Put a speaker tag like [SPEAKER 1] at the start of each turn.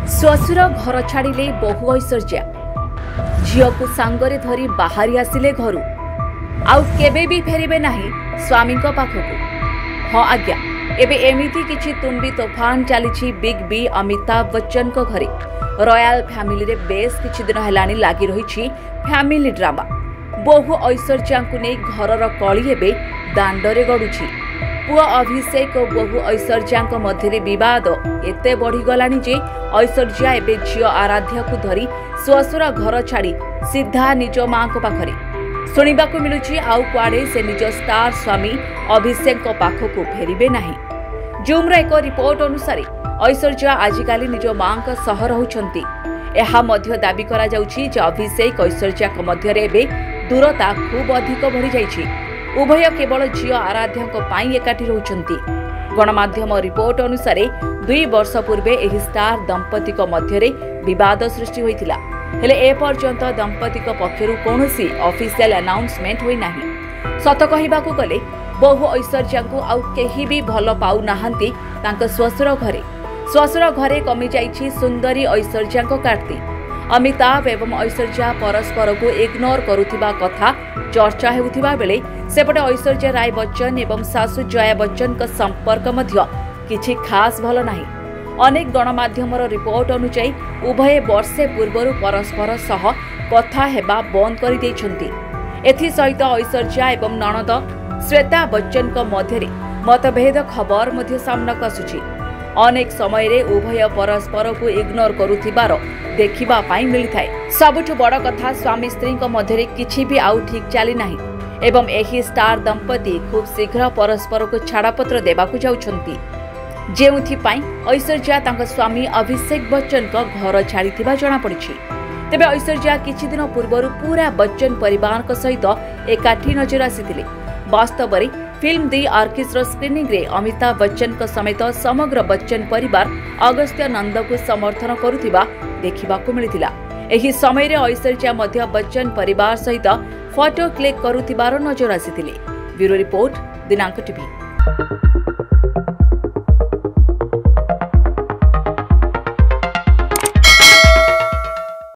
[SPEAKER 1] श्वशुर घर छाड़िले बहु ऐश्वर्या झील को सांगरे धरी बाहरी आसिले घर आउ केबे भी फेरिबे नाही स्वामी पाखक। हाँ आज्ञा एबे एमिति किछि तुम्बी तोफान चली बिग बी अमिताभ बच्चन को घरे रॉयल फैमिली रे बेस किछि दिन हेलानी लागी रही फैमिली ड्रामा। बहु ऐश्वर्या को नहीं घरर कली एबे दांडरे गड़ुछि। पुआ अभिषेक और बहु ऐश्वर्या मध्य विवाद एते बढ़ीगलानी जे ऐश्वर्या एबे झील आराध्या को धरी श्वशुर घर छाड़ी सीधा निज मां को पाखरे सुनिबा को मिलुछि आउ कुआडे से निज स्टार स्वामी अभिषेक पाखक फेरिबे नाही। जूम एक रिपोर्ट अनुसार ऐश्वर्या आजिकाली निज मां सह रहुछंती। एहा मध्य दाबी करा जाउछि जे अभिषेक ऐश्वर्या मध्य एबे दूरता खूब अधिक बढ़ी जाइछि। उभय केवल झील आराध्या एकाठी रहउछंती। गणमाध्यम रिपोर्ट अनुसार 2 वर्ष पूर्वे एही स्टार दंपति मध्य विवाद सृष्टि होइतिला। हेले ए पर्यंत दंपति पक्षरु कोनोसी ऑफिशियल अनाउंसमेंट होई नाही। सत कहिबाकू गले बहु ऐश्वर्या को आउ केही भी भल पाउ नाहंती तांको श्वशुर घरे कमी जाइछि सुंदरी ऐश्वर्या कीर्ति। अमिताभ एवं ऐश्वर्या परस्पर को इग्नोर करुथिबा कथा चर्चा हेउथिबा बेले सेपटे ऐश्वर्या राय बच्चन एवं सासु जया बच्चन का संपर्क मध्य किछि खास भल नाही। अनेक गणमाध्यमर रिपोर्ट अनुसार उभय वर्षे पूर्व परस्पर सह कथा हेबा बंद कर दैछंती। एथि सहित ऐश्वर्या एवं ननद श्वेता बच्चन का मध्य मतभेद खबर मध्य सामना आसुछि। अनेक समय रे उभय परस्पर को इग्नोर करुथिबार देखिबा पाई मिलिथाय। सबुठ बड़ कथा स्वामी स्त्री मध्य किछि भी आउ ठीक चली नाही एवं एही स्टार दंपति खूब शीघ्र परस्पर को छाड़पत्र देबाकू जाउछंती। जेउथिपाई ऐश्वर्या तांका स्वामी अभिषेक बच्चन का घर छाड़िथिबा जणा पड़िछि। तेबे ऐश्वर्या किछि दिन पूर्व पूरा बच्चन परिवार सहित एकाठी नजर आसीथिले। वास्तव में फिल्म दी आर्किस्ट्रा स्क्रीनिंग रे अमिताभ बच्चन समेत समग्र बच्चन परिवार अगस्त्य नंद को समर्थन करुथिबा देखिबाकू मिलिथिला। एही समय रे ऐश्वर्या मध्य बच्चन परिवार सहित फोटो क्लिक करुथिबार नजर आसीथिले। ब्यूरो रिपोर्ट दिनांक टीवी।